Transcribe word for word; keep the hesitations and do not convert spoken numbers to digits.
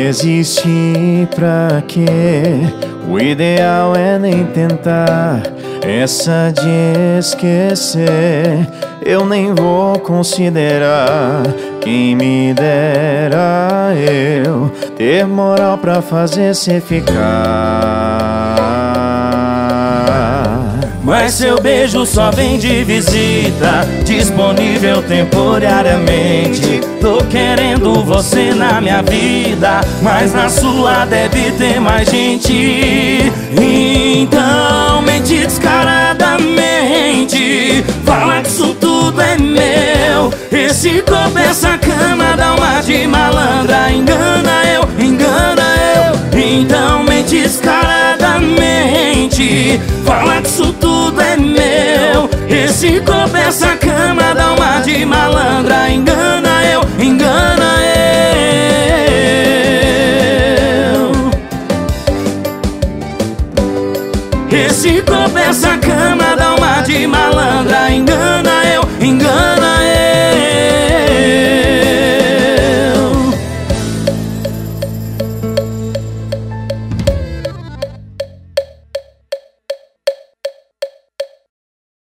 Desistir pra quê? O ideal é nem tentar. Essa de esquecer eu nem vou considerar. Quem me dera eu ter moral pra fazer cê ficar. Mas seu beijo só vem de visita, disponível temporariamente. Tô querendo você na minha vida, mas na sua deve ter mais gente. Então mente descaradamente, fala que isso tudo é meu. Esse corpo, essa cama dá uma de malandra. Engana eu, engana eu. Então mente descaradamente, fala que isso tudo é meu. Esse corpo, essa cama dá uma de malandra. Engana eu, engana eu. Esse corpo, essa cama